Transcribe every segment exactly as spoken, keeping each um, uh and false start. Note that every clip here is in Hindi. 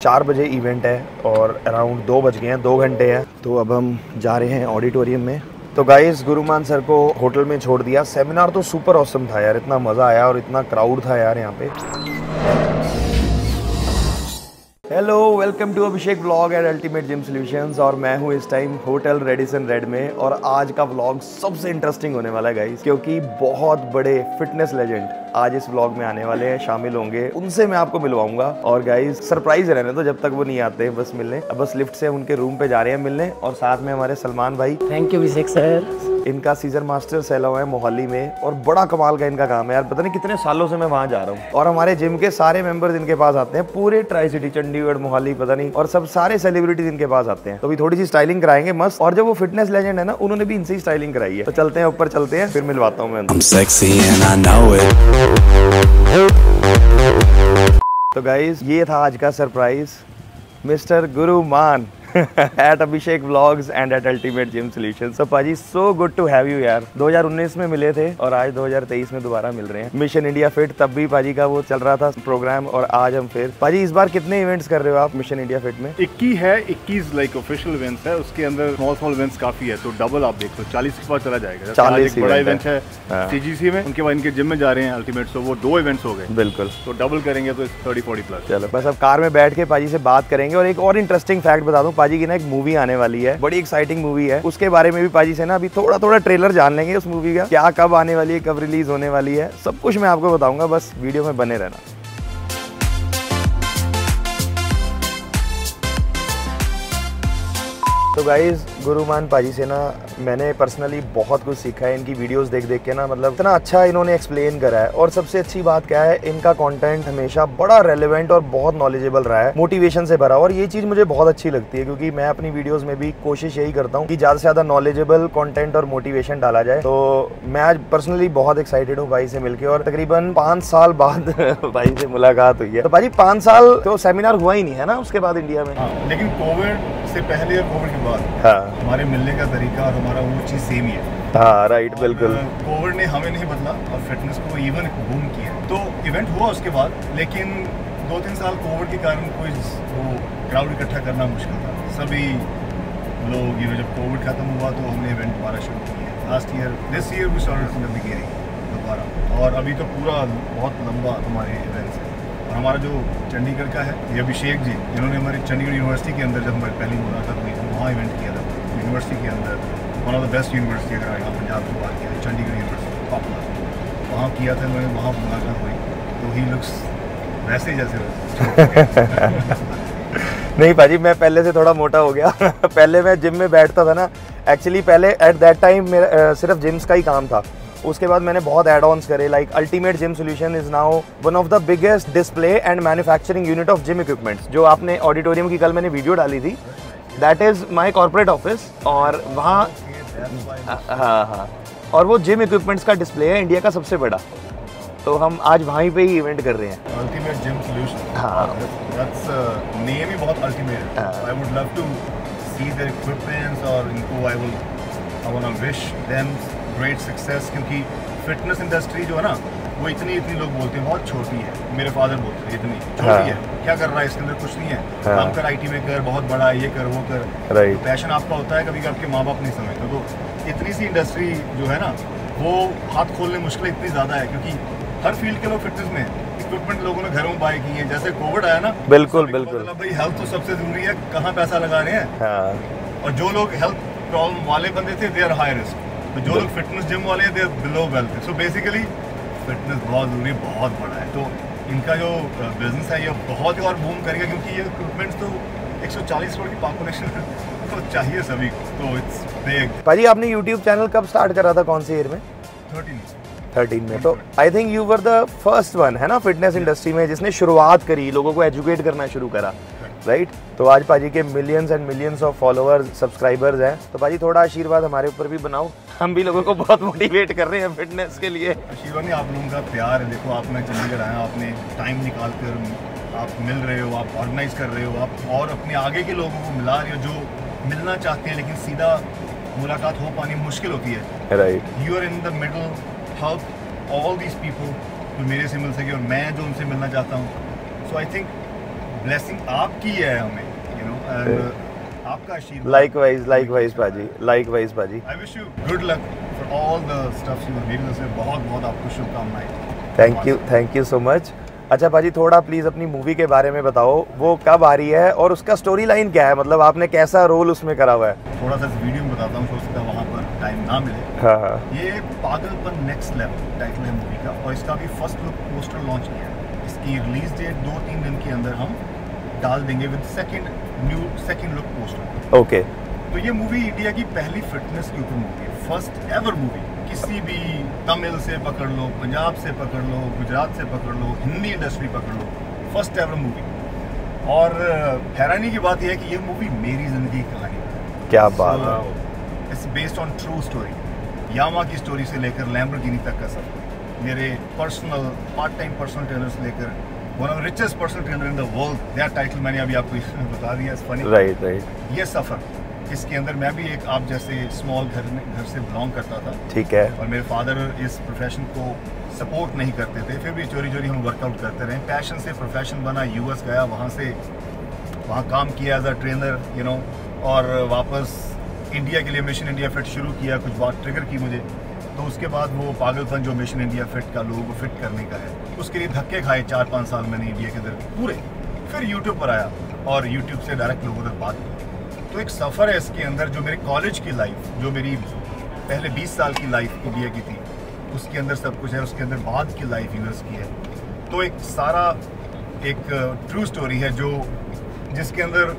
चार बजे इवेंट है और अराउंड दो बज गए हैं, दो घंटे हैं। तो अब हम जा रहे हैं ऑडिटोरियम में। तो गाइस गुरुमान सर को होटल में छोड़ दिया। सेमिनार तो सुपर ऑसम था यार, इतना मज़ा आया और इतना क्राउड था यार यहाँ पे। Hello, welcome to Abhishek vlog at ultimate gym solutions. और मैं हूँ इस टाइम होटल रेडिसन रेड में। और आज का व्लॉग सबसे इंटरेस्टिंग होने वाला है गाइस, क्योंकि बहुत बड़े फिटनेस लेजेंड आज इस व्लॉग में आने वाले हैं, शामिल होंगे। उनसे मैं आपको मिलवाऊंगा। और गाइस सरप्राइज रहने दो जब तक वो नहीं आते बस मिलने। अब बस लिफ्ट से उनके रूम पे जा रहे हैं मिलने। और साथ में हमारे सलमान भाई। Thank you Abhishek sir. इनका सीजन मास्टर सेलो है मोहाली में और बड़ा कमाल का इनका काम है यार। पता नहीं कितने सालों से मैं वहाँ जा रहा हूँ। और हमारे जिम के सारे मेंबर्स इनके पास आते हैं, पूरे ट्राई सिटी, चंडीगढ़, मोहाली, पता नहीं, और सब सारे सेलिब्रिटीज इनके पास आते हैं। तो भी थोड़ी सी स्टाइलिंग कराएंगे मस्त। और जब वो फिटनेस लेजेंड है ना, उन्होंने भी इनसे ही स्टाइलिंग कराई है। तो चलते हैं ऊपर, चलते हैं, फिर मिलवाता हूँ मैं। तो गाइज ये था आज का surprise, mister Guruman at Abhishek vlogs and at ultimate gym solutions. So पाजी so good to have you यार। दो हज़ार उन्नीस में मिले थे और आज दो हज़ार तेईस में दोबारा मिल रहे हैं। मिशन इंडिया फिट, तब भी पाजी का वो चल रहा था प्रोग्राम, और आज हम फिर। पाजी इस बार कितने इवेंट्स कर रहे हो आप मिशन इंडिया फिट में? इक्कीस है, इक्कीस लाइक ऑफिशियल इवेंट्स है, उसके अंदर स्मॉल स्मॉल इवेंट्स काफी है, तो डबल आप देख लो, चालीस के बाद चला जाएगा। चालीस बड़ा इवेंट है सीजीसी में, उनके बाद इनके जिम में जा रहे हैं अल्टीमेट, तो वो दो इवेंट्स हो गए। बिल्कुल, तो डबल करेंगे तो थर्टी फोर्टी प्लस। चलो बस अब कार में बैठ के पाजी से बात करेंगे। और एक और इंटरेस्टिंग फैक्ट बता दूं, पाजी की ना एक मूवी आने वाली है, बड़ी एक्साइटिंग मूवी है। उसके बारे में भी पाजी से ना अभी थोड़ा थोड़ा ट्रेलर जान लेंगे उस मूवी का, क्या कब आने वाली है, कब रिलीज होने वाली है, सब कुछ मैं आपको बताऊंगा। बस वीडियो में बने रहना। तो गाइज गुरुमान पाजी से ना मैंने पर्सनली बहुत कुछ सीखा है इनकी वीडियोस देख देख के ना। मतलब इतना अच्छा इन्होंने एक्सप्लेन करा है। और सबसे अच्छी बात क्या है, इनका कंटेंट हमेशा बड़ा रेलेवेंट और बहुत नॉलेजेबल रहा है, मोटिवेशन से भरा। और ये चीज़ मुझे बहुत अच्छी लगती है, क्योंकि मैं अपनी वीडियोस में भी कोशिश यही करता हूँ कि ज़्यादा से ज़्यादा नॉलेजेबल कंटेंट और मोटिवेशन डाला जाए। तो मैं आज पर्सनली बहुत एक्साइटेड हूँ भाई से मिलकर। और तकरीबन पाँच साल बाद भाई से मुलाकात हुई है। तो भाई पाँच साल तो सेमिनार हुआ ही नहीं है ना उसके बाद इंडिया में? हाँ, लेकिन कोविड से पहले और कोविड के बाद हाँ हमारे मिलने का तरीका और हमारा वो चीज़ सेम ही है। हाँ राइट, बिल्कुल। कोविड ने हमें नहीं बदला और फिटनेस को इवन बूम किया। तो इवेंट हुआ उसके बाद, लेकिन दो तीन साल कोविड के कारण कोई वो क्राउड इकट्ठा करना मुश्किल था। सभी लोग ये जब कोविड खत्म हुआ तो हमने इवेंट दोबारा शुरू किया last year. This year we started in the beginning दोबारा। और अभी तो पूरा बहुत लंबा हमारे इवेंट्स है। और हमारा जो चंडीगढ़ का है, ये अभिषेक जी, इन्होंने हमारी चंडीगढ़ यूनिवर्सिटी के अंदर जब हमारी पहली मुलाकात हुई तो वहाँ इवेंट किया था। यूनिवर्सिटी के अंदर one of the best university अगर यहाँ पंजाब की बात किया, चंडीगढ़ यूनिवर्सिटी पॉपुलर, वहाँ किया था मैंने, वहाँ मुलाकात हुई। तो ही लुक्स वैसे ही जैसे नहीं पाजी, मैं पहले से थोड़ा मोटा हो गया। पहले मैं जिम में बैठता था ना, एक्चुअली पहले एट दैट टाइम मेरा सिर्फ जिम्स का ही काम था। उसके बाद मैंने बहुत एड ऑन्स करे, like ultimate gym solution is now one of the biggest display and manufacturing unit of gym equipments. जो आपने ऑडिटोरियम की कल मैंने वीडियो डाली थी, that is my corporate office. और वहाँ हाँ हाँ और वो जिम इक्विपमेंट्स का डिस्प्ले है इंडिया का सबसे बड़ा। तो हम आज वहीं पे ही इवेंट कर रहे हैं, अल्टीमेट जिम सॉल्यूशन। हाँ, दैट्स नेम ही बहुत अल्टीमेट है। I would love to see their equipments और इनको I will I want to wish them great success. क्योंकि फिटनेस इंडस्ट्री जो है ना, वो इतनी इतनी लोग बोलते हैं बहुत छोटी है। मेरे फादर बोलते हैं इतनी छोटी हाँ। है, क्या कर रहा है इसके अंदर, कुछ नहीं है। हाँ। काम कर, आईटी में कर, बहुत बड़ा ये कर वो कर। राइट। पैशन आपका होता है, कभी कभी आपके माँ बाप नहीं समझते। तो इतनी सी इंडस्ट्री जो है ना, वो हाथ खोलने मुश्किल इतनी ज़्यादा है, क्योंकि हर फील्ड के लोग फिटनेस में इक्विपमेंट लोगों ने घरों में बाय किए हैं। जैसे कोविड आया ना, बिल्कुल बिल्कुल भाई हेल्थ तो सबसे जरूरी है, कहाँ पैसा लगा रहे हैं। हाँ। और जो लोग हेल्थ प्रॉब्लम वाले बंदे थे, दे आर हाई रिस्क। तो जो लोग फिटनेस जिम वाले हैं, they are below wealth. So basically fitness बहुत ज़रूरी, बहुत बड़ा है। तो इनका जो बिजनेस है ये बहुत ही और बूम करेगा, क्योंकि ये इक्विपमेंट्स तो एक सौ चालीस करोड़ की पॉपुलेशन तो चाहिए सभी को। तो इट्स बिग। भाजी आपने यूट्यूब चैनल कब स्टार्ट करा था, कौन से ईयर में? थर्टीन थर्टीन में। तो I think you were the first one है ना फिटनेस इंडस्ट्री में जिसने शुरुआत करी, लोगों को एजुकेट करना शुरू करा, राइट right? तो आज पाजी के millions and millions of followers, subscribers हैं। तो पाजी थोड़ा आशीर्वाद हमारे ऊपर भी बनाओ, हम भी लोगों को बहुत मोटिवेट कर रहे हैं फिटनेस के लिए। आशीर्वाद नहीं, आप लोगों का प्यार है। देखो आप, मैं चंडीगढ़ आया, आपने टाइम निकाल कर आप मिल रहे हो, आप ऑर्गेनाइज कर रहे हो, आप और अपने आगे के लोगों को मिला रहे हो जो मिलना चाहते हैं, लेकिन सीधा मुलाकात हो पानी मुश्किल होती है। Right. You are in the middle, help all these people जो मेरे से मिल सके और मैं जो उनसे मिलना चाहता हूँ। सो आई थिंक ब्लेसिंग आपकी है हमें, यू नो, एंड आपका आशीर्वाद। लाइकवाइज लाइकवाइज पाजी, लाइकवाइज पाजी। I wish you good luck for all the stuff you मेरी तरफ से बहुत बहुत आपको शुभकामनाएं। Thank you, thank you so much. अच्छा पाजी, थोड़ा प्लीज़ अपनी मूवी के बारे में बताओ, वो कब आ रही है और उसका स्टोरी लाइन क्या है, मतलब आपने कैसा रोल उसमें करा हुआ है? थोड़ा सा वीडियो में बताता हूँ, हो सकता है वहाँ पर टाइम ना मिले। हाँ हाँ। ये पागलपन नेक्स्ट लेवल टाइटल है मूवी का, और इसका भी फर्स्ट लुक पोस्टर लॉन्च किया है। इसकी रिलीज डेट दो तीन दिन के अंदर हम डाल देंगे with second new second look poster. Okay. तो ये मूवी इंडिया की पहली फिटनेस के ऊपर मूवी है, फर्स्ट एवर मूवी। किसी भी तमिल से पकड़ लो, पंजाब से पकड़ लो, गुजरात से पकड़ लो, हिंदी इंडस्ट्री पकड़ लो, फर्स्ट एवर मूवी। और हैरानी की बात यह है कि ये मूवी मेरी जिंदगी की कहानी है। क्या बात है। It's based on true story. यामा की स्टोरी से लेकर लैम्बोर्गिनी तक का सब, मेरे personal part time personal trainer से लेकर one of richest personal trainer in the world, that title मैंने अभी आपको इसमें बता दिया। Funny right right. ये सफ़र, इसके अंदर मैं भी एक आप जैसे स्मॉल घर में घर से बिलोंग करता था, ठीक है, और मेरे फादर इस प्रोफेशन को सपोर्ट नहीं करते थे, फिर भी चोरी चोरी हम वर्कआउट करते रहे। पैशन से प्रोफेशन बना, यूएस गया, वहाँ से वहाँ काम किया as a trainer, you know, और वापस इंडिया के लिए मिशन इंडिया फिट शुरू किया। कुछ बात ट्रिगर की मुझे, तो उसके बाद वो पागलपन जो मिशन इंडिया फिट का लोगों को फिट करने का है, उसके लिए धक्के खाए चार पाँच साल मैंने इंडिया के अंदर पूरे। फिर यूट्यूब पर आया और यूट्यूब से डायरेक्ट लोगों तक बात की। तो एक सफ़र है इसके अंदर, जो मेरे कॉलेज की लाइफ, जो मेरी पहले बीस साल की लाइफ इंडिया की थी, उसके अंदर सब कुछ है, उसके अंदर बाद की लाइफ यूएस की है। तो एक सारा एक ट्रू स्टोरी है, जो जिसके अंदर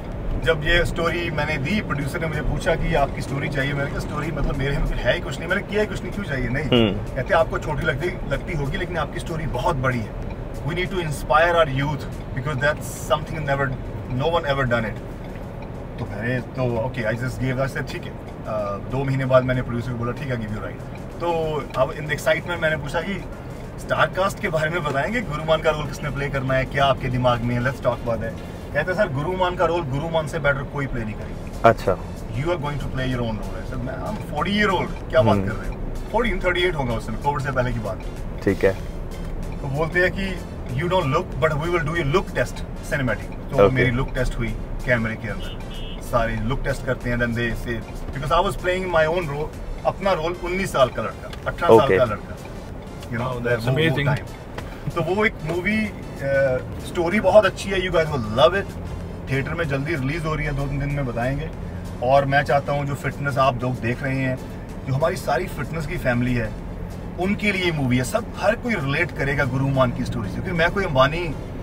जब ये स्टोरी मैंने दी, प्रोड्यूसर ने मुझे पूछा कि आपकी स्टोरी चाहिए, मैंने कहा स्टोरी मतलब मेरे में है ही कुछ नहीं, मैंने किया ही कुछ नहीं, क्यों चाहिए? नहीं, कहते आपको छोटी लगती लगती होगी, लेकिन आपकी स्टोरी बहुत बड़ी है। We need to inspire our youth because that's something never no one ever done it. तो मैंने तो okay, I just give that, ठीक है। uh, दो महीने बाद मैंने प्रोड्यूसर को बोला ठीक है, गिव यू राइट। तो अब इन द एक्साइटमेंट मैंने पूछा कि स्टार कास्ट के बारे में बताएंगे, गुरुमान का रोल किसने प्ले करना है, क्या आपके दिमाग में है, लेट्स टॉक अबाउट दैट। कहते सर गुरुमान का रोल गुरुमान से बेटर कोई प्ले नहीं करेगा। अच्छा, you are going to play your own role. Sir मैं I am forty year old, क्या बात कर रहे हो? फोर्टी थर्टी एट होगा उस समय, कोविड से पहले की बात। ठीक है। तो बोलते हैं कि you don't look but we will do your look test cinematic. तो okay. मेरी लुक टेस्ट हुई कैमरे के अंदर, सारे लुक टेस्ट करते हैं, then they say because I was playing my own role, अपना रोल उन्नीस साल का लड़का, अठारह साल का लड़का, यू नो, दैट्स अमेजिंग। तो वो एक मूवी स्टोरी बहुत अच्छी है, you guys will love it. Theatre में जल्दी रिलीज हो रही है, दो तीन दिन में बताएंगे। और मैं चाहता हूँ जो फिटनेस आप लोग देख रहे हैं, जो हमारी सारी फिटनेस की फैमिली है, उनके लिए मूवी है। सब हर कोई रिलेट करेगा गुरुमान की स्टोरी से, क्योंकि मैं कोई अंबानी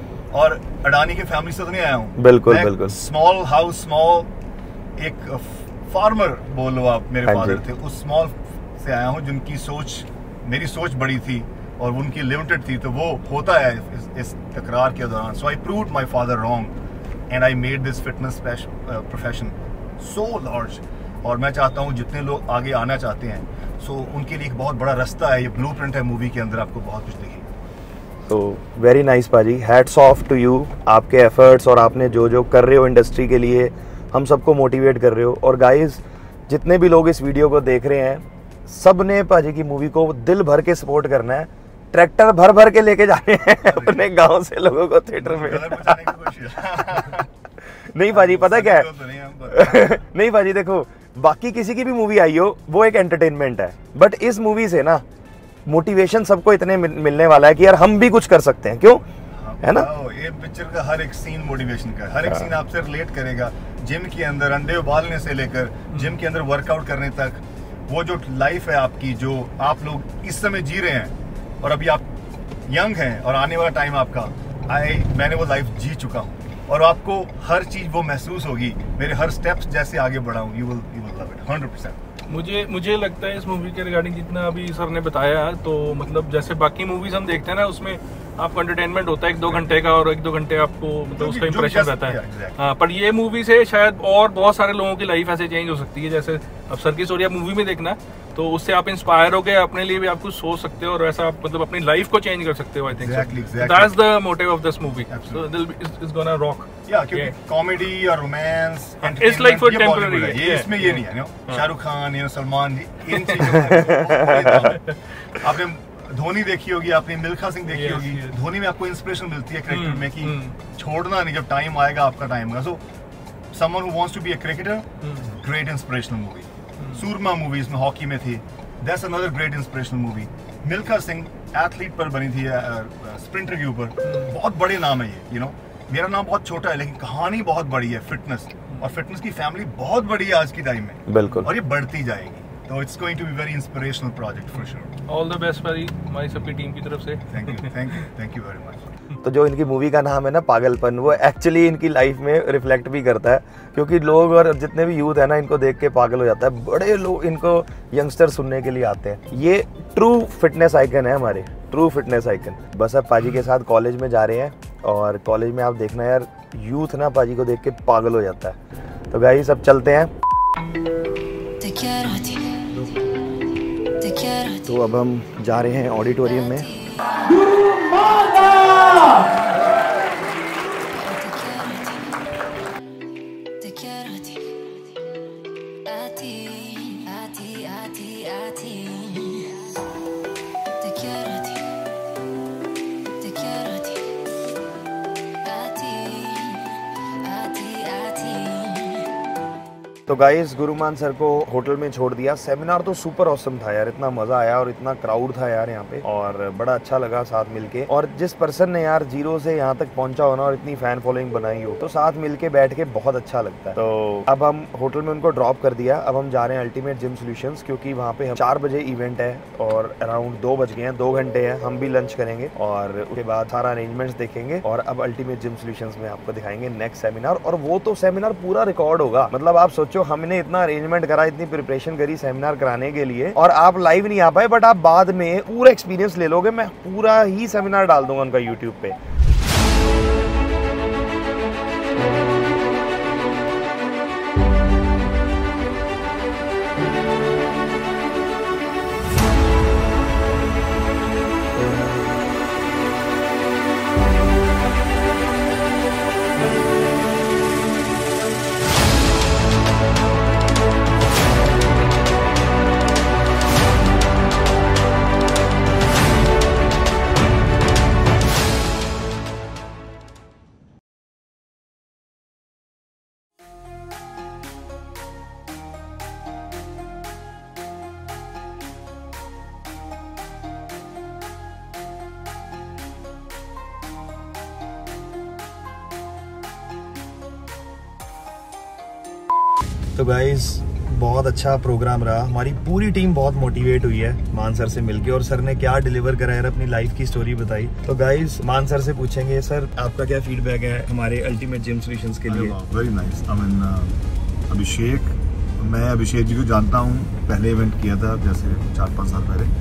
और अडानी के फैमिली से तो नहीं आया हूँ। बिल्कुल बिल्कुल। स्मॉल हाउस, स्मॉल एक फार्मर बोलो आप, मेरे फादर थे, उस स्मॉल से आया हूँ, जिनकी सोच मेरी सोच बड़ी थी और उनकी लिमिटेड थी। तो वो होता है इस, इस तकरार के दौरान। So I proved my father wrong and I made this fitness profession so large. और मैं चाहता हूँ जितने लोग आगे आना चाहते हैं, सो उनके लिए एक बहुत बड़ा रास्ता है, ये ब्लूप्रिंट है मूवी के अंदर, आपको बहुत कुछ दिखेगा। तो वेरी नाइस पाजी, हैट्स ऑफ टू यू, आपके एफर्ट्स और आपने जो जो कर रहे हो इंडस्ट्री के लिए, हम सबको मोटिवेट कर रहे हो। और गाइस, जितने भी लोग इस वीडियो को देख रहे हैं, सब ने पाजी की मूवी को दिल भर के सपोर्ट करना है, ट्रैक्टर भर भर के लेके जाने हैं अपने गांव से लोगों को थिएटर में। नहीं पाजी, पता क्या है नहीं पाजी, देखो बाकी किसी की भी मूवी आई हो, वो एक एंटरटेनमेंट है, बट इस मूवी से ना मोटिवेशन सबको इतने मिलने वाला है कि यार हम भी कुछ कर सकते हैं, क्यों? है ना? ये पिक्चर का हर एक सीन मोटिवेशन का, हर एक सीन आपसे रिलेट करेगा। जिम के अंदर अंडे उबालने से लेकर जिम के अंदर वर्कआउट करने तक, वो जो लाइफ है आपकी, जो आप लोग इस समय जी रहे हैं, और अभी आप यंग हैं और आने वाला टाइम आपका, आई मैंने वो लाइफ जी चुका हूँ, और आपको हर चीज वो महसूस होगी। मेरे हर स्टेप्स जैसे आगे बढ़ाऊँ, you will you will love it hundred percent. मुझे मुझे लगता है इस मूवी के रिगार्डिंग जितना अभी सर ने बताया, तो मतलब जैसे बाकी मूवीज हम देखते हैं ना, उसमें आपको एंटरटेनमेंट होता है एक दो घंटे का, और एक दो घंटे आपको मतलब उसका इंप्रेशन रहता है। हाँ, पर ये मूवी से शायद और बहुत सारे लोगों की लाइफ ऐसे चेंज हो सकती है। जैसे अब सर की स्टोरी आप मूवी में देखना, तो उससे आप इंस्पायर हो गए, अपने लिए भी आप कुछ सोच सकते हो, और ऐसा आप मतलब अपनी लाइफ को चेंज कर सकते हो। I think that's the motive of this movie, so it's gonna rock. या क्योंकि कॉमेडी और romance it's like for temporary, ये इसमें ये नहीं है, शाहरुख खान, ये सलमान जी, इन चीजों आपने धोनी देखी होगी आपने, मिल्खा सिंह देखी yes, होगी yes. धोनी में आपको इंस्पिरेशन मिलती है क्रिकेटर hmm, में कि hmm. छोड़ना नहीं, जब टाइम आएगा आपका टाइम आएगा. So someone who wants to be a cricketer, great inspirational movie. Soorma movies में हॉकी में थी, that's another great inspirational movie. Milkha Singh athlete पर बनी थी, स्प्रिंटर के ऊपर. बहुत बड़े नाम है ये, यू नो. मेरा नाम बहुत छोटा है लेकिन कहानी बहुत बड़ी है. फिटनेस और फिटनेस की फैमिली बहुत बड़ी है आज की टाइम में, बिल्कुल, और ये बढ़ती जाएगी. तो it's going to be very inspirational project for sure. All the best भाई हमारी सबकी टीम की तरफ से. Thank you thank you thank you very much. तो जो इनकी मूवी का नाम है ना पागलपन, वो एक्चुअली इनकी लाइफ में रिफ्लेक्ट भी करता है, क्योंकि लोग और जितने भी यूथ है ना इनको देख के पागल हो जाता है. बड़े लोग इनको यंगस्टर सुनने के लिए आते हैं. ये ट्रू फिटनेस आइकन है हमारे, ट्रू फिटनेस आइकन. बस अब पाजी के साथ कॉलेज में जा रहे हैं, और कॉलेज में आप देखना यार यूथ ना पाजी को देख के पागल हो जाता है. तो गाइस सब चलते हैं. तो अब हम जा रहे हैं ऑडिटोरियम में. तो गाइस गुरुमान सर को होटल में छोड़ दिया. सेमिनार तो सुपर ऑसम था यार, इतना मजा आया और इतना क्राउड था यार यहाँ पे, और बड़ा अच्छा लगा साथ मिलके. और जिस पर्सन ने यार जीरो से यहाँ तक पहुंचा हो ना और इतनी फैन फॉलोइंग बनाई हो, तो साथ मिलके बैठ के बहुत अच्छा लगता है. तो अब हम होटल में उनको ड्रॉप कर दिया. अब हम जा रहे हैं अल्टीमेट जिम सॉल्यूशंस, क्योंकि वहाँ पे चार बजे इवेंट है और अराउंड दो बज गए हैं, दो घंटे हैं. हम भी लंच करेंगे और उसके बाद सारा अरेंजमेंट्स देखेंगे, और अब अल्टीमेट जिम सॉल्यूशंस में आपको दिखाएंगे नेक्स्ट सेमिनार. और वो तो सेमिनार पूरा रिकॉर्ड होगा. मतलब आप सोचो हमने इतना अरेंजमेंट करा, इतनी प्रिपरेशन करी सेमिनार कराने के लिए, और आप लाइव नहीं आ पाए, बट आप बाद में पूरा एक्सपीरियंस ले लोगे. मैं पूरा ही सेमिनार डाल दूंगा उनका यूट्यूब पे. तो गाइस बहुत अच्छा प्रोग्राम रहा. हमारी पूरी टीम बहुत मोटिवेट हुई है मान सर से मिलके, और सर ने क्या डिलीवर करा है, अपनी लाइफ की स्टोरी बताई. तो गाइस मान सर से पूछेंगे, सर आपका क्या फीडबैक है हमारे अल्टीमेट जिम सॉल्यूशंस के लिए? Very nice. I mean Abhishek, मैं अभिषेक जी को जानता हूँ, पहले इवेंट किया था जैसे चार पाँच साल पहले.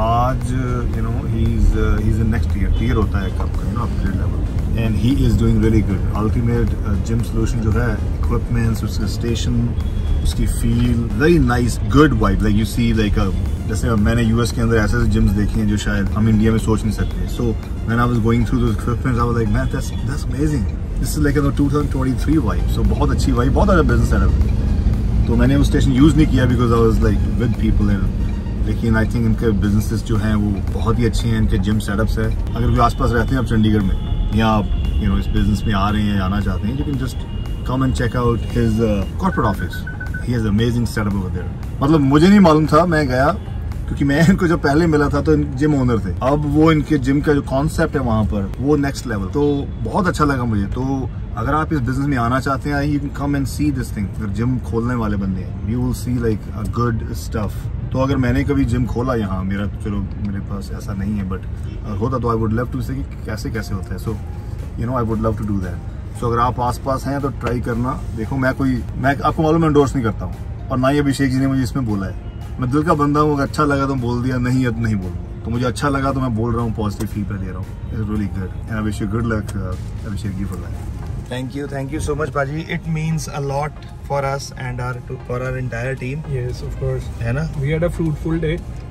आज you know he is he is in next year tier होता है कब का, you know upgrade level, and he is doing really good. Ultimate gym solution जो है, इक्विपमेंट्स, उसका स्टेशन, उसकी feel, very nice, good vibe. Like you see like जैसे मैंने यूएस के अंदर ऐसे ऐसे जिम्स देखे हैं जो शायद हम इंडिया में सोच नहीं सकते. So when I was going through those equipments I was like man that's that's amazing. This is like a two thousand twenty three vibe. सो बहुत अच्छी वाइब, बहुत अच्छा बिजनेस सेटअप. तो मैंने वो स्टेशन यूज नहीं किया because I was like with people in, लेकिन आई थिंक इनके बिजनेसेस जो हैं वो बहुत ही अच्छे हैं. इनके जिम सेटअप्स है. अगर कोई आसपास रहते हैं आप चंडीगढ़ में, या आप यू नो इस बिजनेस में आ रहे हैं, आना चाहते हैं, you can just come and check out his corporate office. He has amazing setup over there. मतलब मुझे नहीं मालूम था, मैं गया क्योंकि मैं इनको जब पहले मिला था तो जिम ओनर थे. अब वो इनके जिम का जो कॉन्सेप्ट है वहाँ पर, वो नेक्स्ट लेवल. तो बहुत अच्छा लगा मुझे. तो अगर आप इस बिजनेस में आना चाहते हैं, you can come and see this thing. अगर जिम खोलने वाले बंदे हैं, you will see like a good stuff. तो अगर मैंने कभी जिम खोला यहाँ, मेरा तो चलो मेरे पास ऐसा नहीं है, बट अगर होता तो आई वुड लव टू से कि कैसे कैसे होता है. So you know I would love to do that. So अगर आप आसपास हैं तो ट्राई करना. देखो मैं कोई मैं आपको मालूम एंडोर्स नहीं करता हूँ, और ना ही अभिषेक जी ने मुझे इसमें बोला है. मैं दिल का बंदा हूँ, अगर अच्छा लगा तो बोल दिया, नहीं है तो नहीं बोल. तो मुझे अच्छा लगा तो मैं बोल रहा हूँ, पॉजिटिव फीडबैक दे रहा हूँ. It's really good and I wish you good luck Abhishek ji for that. Thank you, thank you so much, Paji. It means a lot for us and our for our entire team. Yes, of course. है ना? We had a fruitful day.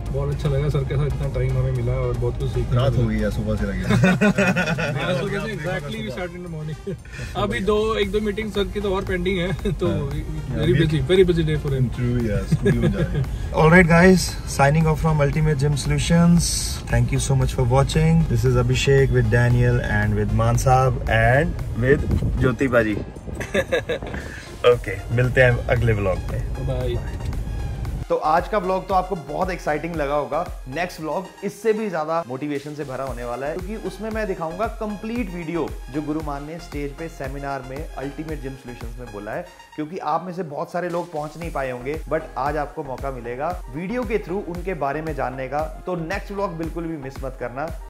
बहुत अच्छा लगा सर के साथ, इतना टाइम हमें मिला और बहुत कुछ सीखने रात हो गई है, सुबह से लगी exactly we start in the morning. अभी दो एक दो मीटिंग सर की तो और पेंडिंग है, तो very busy very busy day for him. True, yes, studio में जा रहे हैं। Alright guys, signing off from Ultimate Gym Solutions. Thank you so much for watching. This is Abhishek with Daniel and with Man Saab and with Jyoti Baji. Okay, मिलते हैं अगले व्लॉग में। बाय। तो आज का व्लॉग तो आपको बहुत एक्साइटिंग लगा होगा। नेक्स्ट व्लॉग इससे भी ज्यादा मोटिवेशन से भरा होने वाला है, क्योंकि उसमें मैं दिखाऊंगा कंप्लीट वीडियो जो गुरुमान ने स्टेज पे सेमिनार में अल्टीमेट जिम सॉल्यूशंस में बोला है। क्योंकि आप में से बहुत सारे लोग पहुंच नहीं पाए होंगे, बट आज आपको मौका मिलेगा वीडियो के थ्रू उनके बारे में जानने का। तो नेक्स्ट व्लॉग बिल्कुल भी मिस मत करना।